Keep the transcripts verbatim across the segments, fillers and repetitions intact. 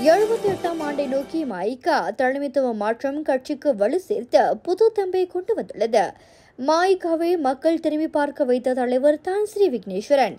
எழுபத்தி எட்டாம் ஆண்டை நோக்கி மாயிகா தலைமைத்துவ மாற்றம் கட்சிக்கு வலு சேர்த்து புது தம்பை கொண்டு வந்துள்ளது. மாயிகாவை மக்கள் திரும்பி பார்க்க வைத்த தலைவர் தான் ஸ்ரீ விக்னேஸ்வரன்.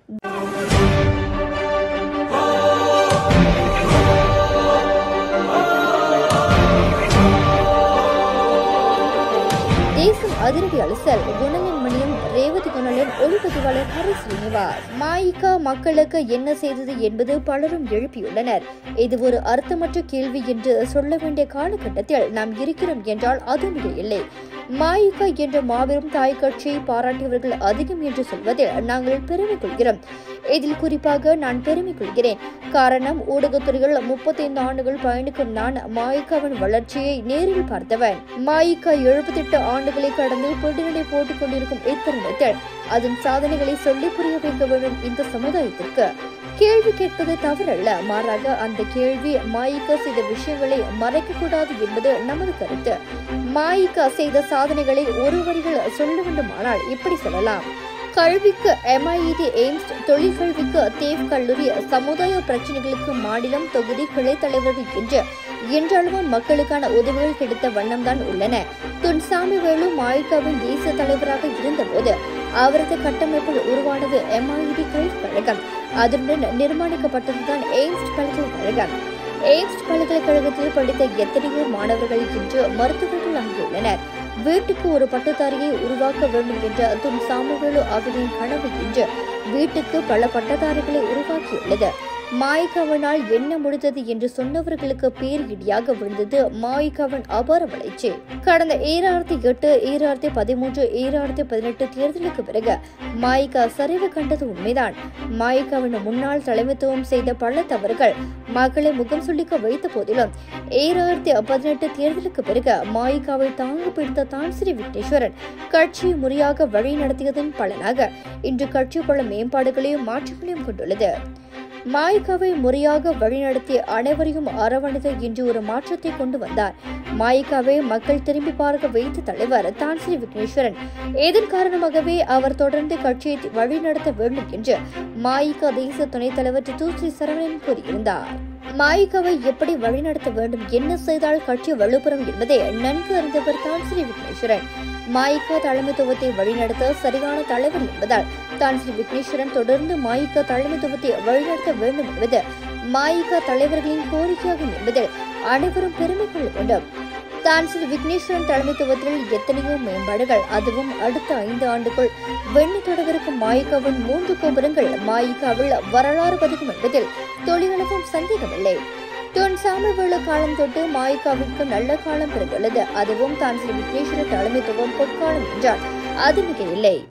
தேசம் அதிரடி அலசல். குணலின் மணியம் ரேவதி குணலின் ஒளிப்பதிவாளர் ஹரி ஸ்ரீனிவாஸ். மாயிகா மக்களுக்கு என்ன செய்தது என்பது பலரும் எழுப்பியுள்ளனர். இது ஒரு அர்த்தமற்ற கேள்வி என்று சொல்ல வேண்டிய காலகட்டத்தில் நாம் இருக்கிறோம் என்றால் அது மிக இல்லை. மாயிகா என்ற மாபெரும் தாய் கட்சியை பாராட்டியவர்கள் அதிகம் என்று சொல்வதில் நாங்கள் பெருமை கொள்கிறோம். இதில் குறிப்பாக நான் பெருமை கொள்கிறேன். காரணம், ஊடகத்துறையில் முப்பத்தைந்து ஆண்டுகள் பயணிக்கும் நான் மாயிகாவின் வளர்ச்சியை நேரில் பார்த்தவன். மாயிகா எழுபத்தி எட்டு ஆண்டுகளை கடந்து பிடிநடை போட்டுக் கொண்டிருக்கும் இத்தருணத்தில் அதன் சாதனைகளை சொல்லி புரிய வைக்க வேண்டும். இந்த சமுதாயத்திற்கு கேள்வி கேட்பது தவறல்ல, மாறாக அந்த கேள்வி மாயிகா செய்த விஷயங்களை மறைக்க கூடாது என்பது நமது கருத்து. மாயிகா செய்த சாதனைகளை ஒரு வரிகள் சொல்ல வேண்டுமானால் இப்படி சொல்லலாம். கல்விக்கு எம்ஐஇடி எய்ம்ஸ், தொழிற்கல்விக்கு தேவ் கல்லூரி, சமுதாய பிரச்சனைகளுக்கு மாநிலம் தொகுதி கிளை தலைவர்கள் என்று இன்றளவு மக்களுக்கான உதவிகள் கிடைத்த வண்ணம்தான் உள்ளன. துன்சாமி வேலு மாயிகாவின் தேசிய தலைவராக இருந்தபோது அவரது கட்டமைப்பில் உருவானது எம்ஐஇடி பல்கலைக்கழகம். அதனுடன் நிர்மாணிக்கப்பட்டதுதான் எய்ம்ஸ் பல்கலைக்கழகம். எய்ம்ஸ் பல்கலைக்கழகத்தில் படித்த எத்தனையோ மாணவர்கள் இன்று மருத்துவர்கள் அங்குள்ளனர். வீட்டுக்கு ஒரு பட்டதாரியை உருவாக்க வேண்டும் என்ற துன் சாமுவேலு அவர்களின் கனவு என்று வீட்டுக்கு பல பட்டதாரிகளை உருவாக்கியுள்ளது. மாயிகாவினால் என்ன முடிந்தது என்று சொன்னவர்களுக்கு பேர் இடியாக விழுந்தது மாயிகாவின் அபார வளர்ச்சி. கடந்த ஈராயிரத்தி எட்டு ஈராயிரத்தி பதிமூன்று ஈராயிரத்தி பதினெட்டு தேர்தலுக்கு பிறகு மாயிகா சரிவு கண்டது உண்மைதான். மாயிகாவின் முன்னாள் தலைமைத்துவம் செய்த பல தவறுகள் மக்களை முகம் சுளிக்க வைத்த போதிலும் ஈராயிரத்தி பதினெட்டு தேர்தலுக்கு பிறகு மாயிகாவை தாங்க பிடித்த தான் ஸ்ரீ விக்னேஸ்வரன் கட்சியை முறையாக வழி நடத்தியதன் பலனாக இன்று கட்சி பல மேம்பாடுகளையும் மாற்றங்களையும் கொண்டுள்ளது. மாயிகாவை முறையாக வழிநடத்தி அனைவரையும் அரவணைத்து இன்று ஒரு மாற்றத்தை கொண்டு வந்தார். மாயிகாவை மக்கள் திரும்பி பார்க்க வைத்த தலைவர் தான் ஸ்ரீ விக்னேஸ்வரன். இதன் காரணமாகவே அவர் தொடர்ந்து கட்சியை வழிநடத்த வேண்டும் என்று மாயிகா தேசிய துணைத் தலைவர் ஸ்ரீ சரவணன் கூறியிருந்தார். மாயிகாவை எப்படி வழிநடத்த வேண்டும், என்ன செய்தால் கட்சி வலுப்பெறும் என்பதை நன்கு அறிந்தவர் தான் ஸ்ரீ விக்னேஸ்வரன். மாயிகா தலைமைத்துவத்தை வழிநடத்த சரியான தலைவர் என்பதால் தான் ஸ்ரீ விக்னேஸ்வரன் தொடர்ந்து மாயிகா தலைமைத்துவத்தை வழிநடத்த வேண்டும் என்பது மாயிகா தலைவர்களின் கோரிக்கையாகும் என்பதில் அனைவரும் பெருமை கொள்ள வேண்டும். தான் ஸ்ரீ விக்னேஸ்வரன் தலைமைத்துவத்தில் எத்தனையோ மேம்பாடுகள், அதுவும் அடுத்த ஐந்து ஆண்டுக்குள் வெண்ணி தொடவிருக்கும் மாயிகாவின் மூன்று கோபுரங்கள் மாயிகாவில் வரலாறு பதிக்கும் என்பதில் தொழிலளவும் சந்தேகமில்லை. துன் சாமுவேலு காலம் தொட்டு மாயிகாவிற்கு நல்ல காலம் பிறந்துள்ளது. அதுவும் தான் ஸ்ரீ விக்னேஸ்வரன் தலைமைத்துவம் பொற்காலம் என்றால் அது மிக இல்லை.